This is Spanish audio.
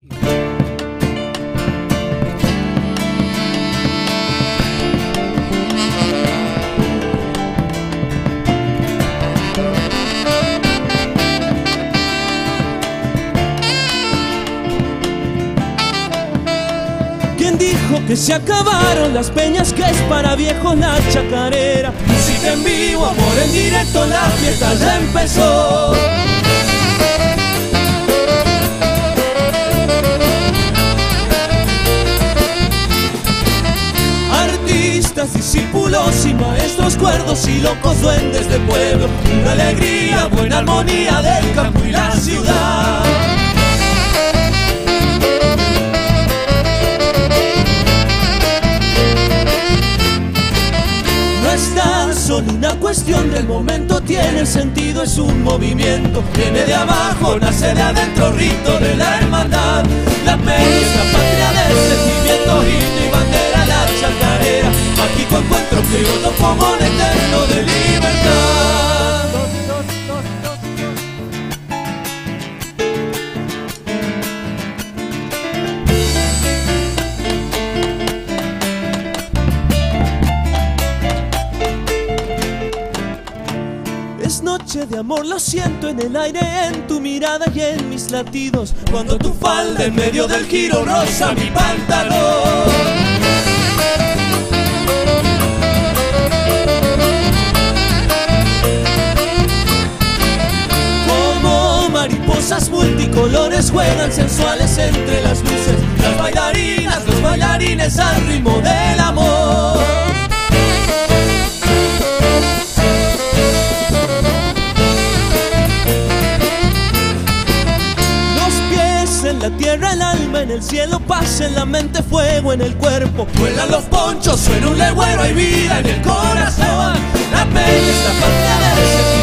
Dijo que se acabaron las peñas, que es para viejos la chacarera. Música en vivo, amor en directo, la fiesta ya empezó. Artistas, discípulos y maestros cuerdos y locos duendes de pueblo. Una alegría, buena armonía del campo y la ciudad. Solo una cuestión del momento, tiene sentido, es un movimiento. Viene de abajo, nace de adentro, rito de la hermandad. La peña es la patria del sentimiento, himno y bandera, la chacarera. Mágico encuentro criollo, fogón eterno de libertad. Es noche de amor, lo siento en el aire, en tu mirada y en mis latidos. Cuando tu falda en medio del giro roza mi pantalón. Como mariposas multicolores juegan sensuales entre las luces. Las bailarinas, los bailarines al ritmo del amor. En la tierra, el alma en el cielo, paz en la mente, fuego en el cuerpo. Vuelan los ponchos, suena un legüero, hay vida en el corazón. La peña es la patria del